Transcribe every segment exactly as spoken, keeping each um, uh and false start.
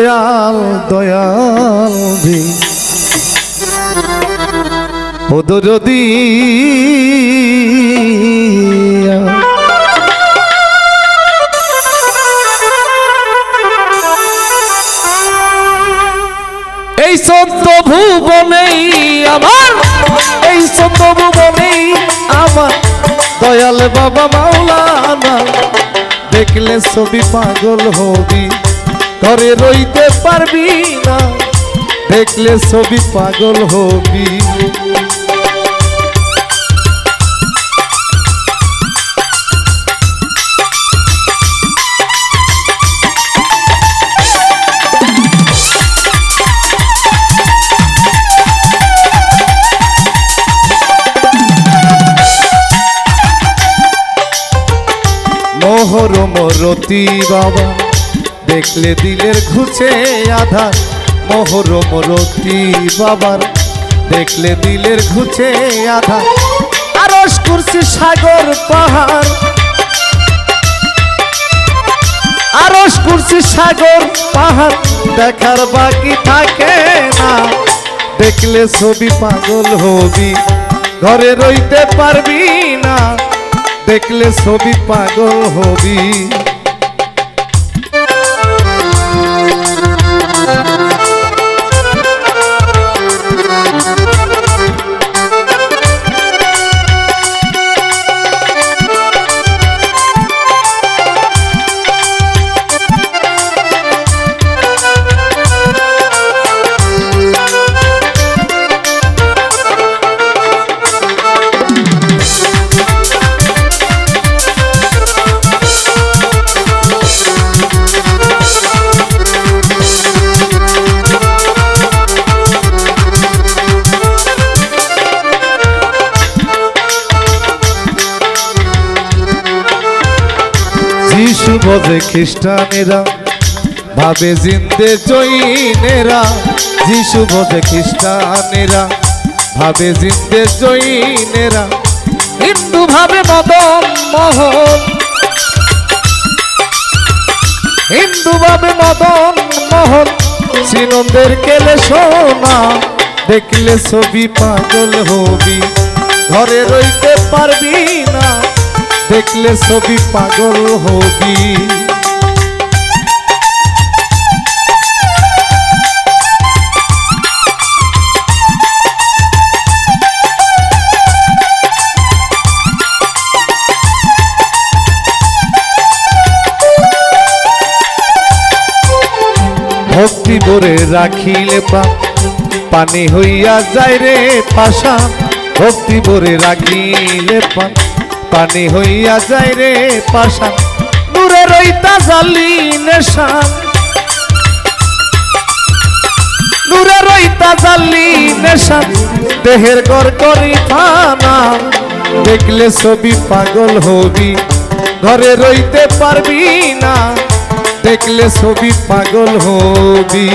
Dayal Dayal V ও দরদি এই সত্য ভুবনেই আমার এই সত্য ভুবনেই আমার দয়াল বাবা মাওলানা দেখলে ছবি পাগল হবি ঘরে রইতে পারবি না দেখলে ছবি পাগল হবি মোহর মরতি বাবা দেখলে দিলের ঘুচে আধার মোহর মরতি বাবার দেখলে দিলের ঘুচে আধার আরশ কুরসি সাগর পাহাড় আরশ কুরসি সাগর পাহাড় দেখার বাকি থাকে না দেখলে ছবি পাগল হবি ঘরে রইতে পারবি না দেখলে ছবি পাগল হবি যিশু বোঝে খ্রিস্টানেরা ভাবে জিন্দে জৈনেরা যিশু বোঝে খ্রিস্টানেরা ভাবে জিন্দে জৈনেরা হিন্দু ভাবে মদন মোহন হিন্দু ভাবে মদন মোহন সিনন্দের কেলে সোনা দেখলে ছবি পাগল হবি ঘরে রইতে পারবি না দেখলে ছবি পাগল হবি ভক্তি ভরে রাখিলে পা পানি হইয়া যায় রে পাশা ভক্তি ভরে রাখিলে পা পানি হইয়া যায় রে পাশা নূরে রইতা জালি নেশান নূরে রইতা জালি নেশান দেহের গর করি পানা দেখলে ছবি পাগল হবি ঘরে রইতে পারবি না দেখলে ছবি পাগল হবি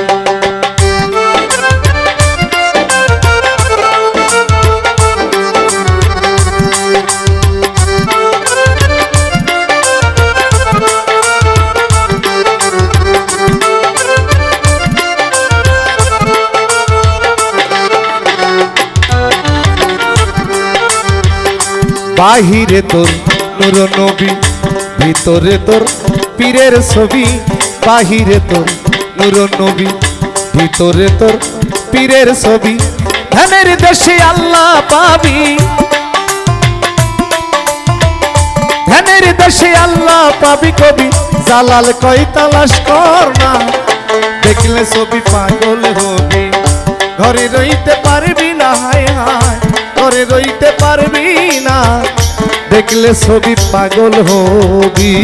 বাহিরে তোর নূর নবী ভিতরে তোর পীরের ছবি বাহিরে তোর নূর নবী ভিতরে তোর পীরের ছবি ধ্যানের দেশে আল্লাহ পাবি ধ্যানের দেশে আল্লাহ পাবি কবি জালাল কই তালাশ কর না দেখলে ছবি পাগল হবি ঘরে রইতে পারবি না হায় হায় ঘরে রইতে পারবি না দেখলে ছবি পাগল হবি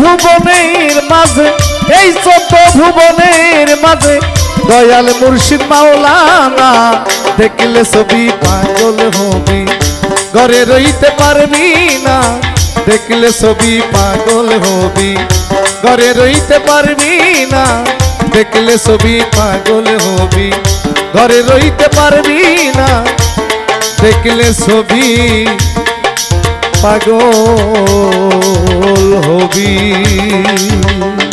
ভুবনের মাঝে, এই চোদ্দ ভুবনের মাঝে দয়াল মুর্শিদ মাওলানা, দেখলে ছবি পাগল হবি ঘরে রইতে পারবি না, দেখলে ছবি পাগল হবি ঘরে রইতে পারবি না, দেখলে ছবি পাগল হবি ঘরে রইতে পারবি না, দেখলে ছবি পাগল হবি।